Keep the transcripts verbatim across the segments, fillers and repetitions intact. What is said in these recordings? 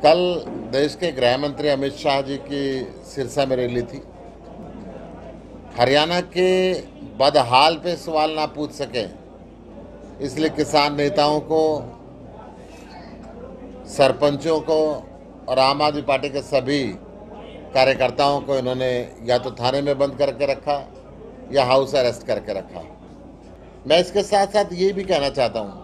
कल देश के गृह मंत्री अमित शाह जी की सिरसा में रैली थी। हरियाणा के बदहाल पे सवाल ना पूछ सके, इसलिए किसान नेताओं को, सरपंचों को और आम आदमी पार्टी के सभी कार्यकर्ताओं को इन्होंने या तो थाने में बंद करके रखा या हाउस अरेस्ट करके रखा। मैं इसके साथ साथ ये भी कहना चाहता हूँ,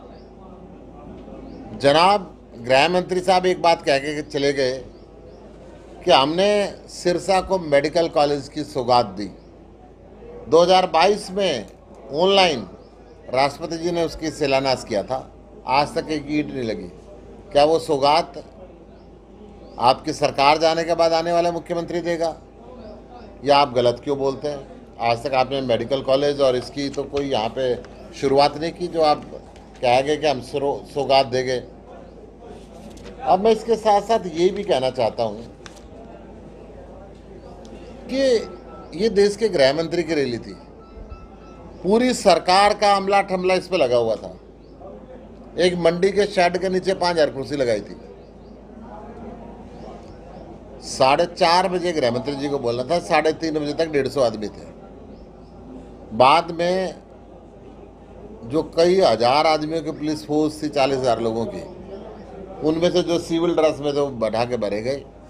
जनाब गृह मंत्री साहब एक बात कह के चले गए कि हमने सिरसा को मेडिकल कॉलेज की सौगात दी। दो हज़ार बाईस में ऑनलाइन राष्ट्रपति जी ने उसकी शिलान्यास किया था, आज तक एक ईंट नहीं लगी। क्या वो सौगात आपकी सरकार जाने के बाद आने वाला मुख्यमंत्री देगा, या आप गलत क्यों बोलते हैं? आज तक आपने मेडिकल कॉलेज और इसकी तो कोई यहाँ पे शुरुआत नहीं की जो आप कह गए कि हम सौगात देंगे। अब मैं इसके साथ साथ ये भी कहना चाहता हूँ कि ये देश के गृह मंत्री की रैली थी, पूरी सरकार का अमला ठमला इस पे लगा हुआ था। एक मंडी के शेड के नीचे पांच हजार कुर्सी लगाई थी। साढ़े चार बजे गृह मंत्री जी को बोलना था, साढ़े तीन बजे तक डेढ़ सौ आदमी थे। बाद में जो कई हजार आदमियों की पुलिस फोर्स थी, चालीस हजार लोगों की, उनमें से जो सिविल ड्रेस में तो बढ़ा के भरे गए।